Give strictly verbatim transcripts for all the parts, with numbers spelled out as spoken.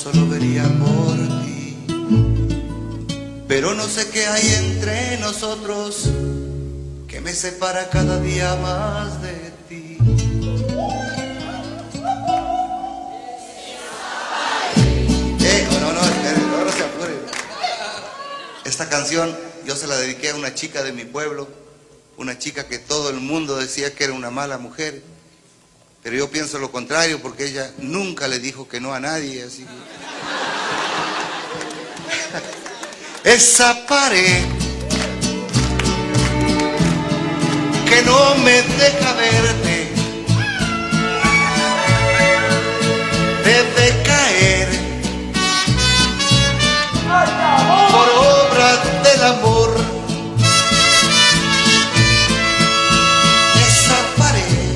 solo vería por ti. Pero no sé qué hay entre nosotros que me separa cada día más de ti. Eh, no, no, no, no se apure. Esta canción yo se la dediqué a una chica de mi pueblo, una chica que todo el mundo decía que era una mala mujer, pero yo pienso lo contrario porque ella nunca le dijo que no a nadie, así que... Esa pared que no me deja verte debe caer por obra del amor. Esa pared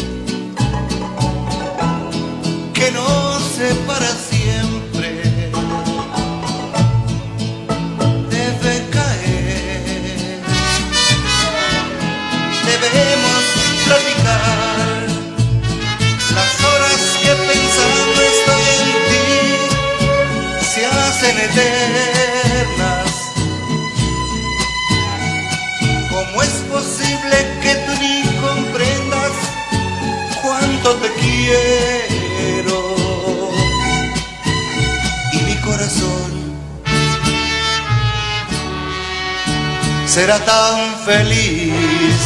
que nos separa siempre debe caer. Debemos platicar las horas que pensando estoy en ti se hacen eternas. ¿Cómo es posible que tú ni comprendas cuánto te quiero? Y mi corazón será tan feliz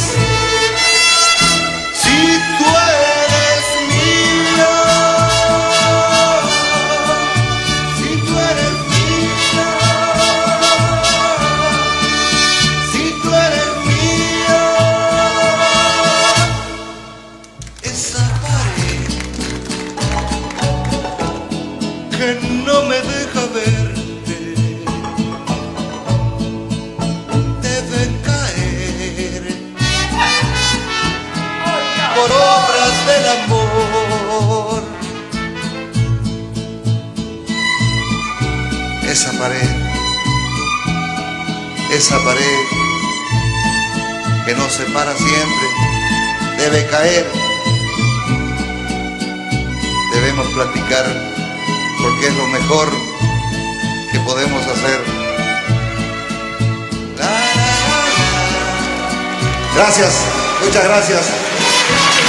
si tú eres mía, si tú eres mía, si tú eres mía. Esa pared que no me deja verte debe caer por obras del amor. Esa pared, esa pared que nos separa siempre debe caer. Debemos platicar porque es lo mejor que podemos hacer. Gracias, muchas gracias.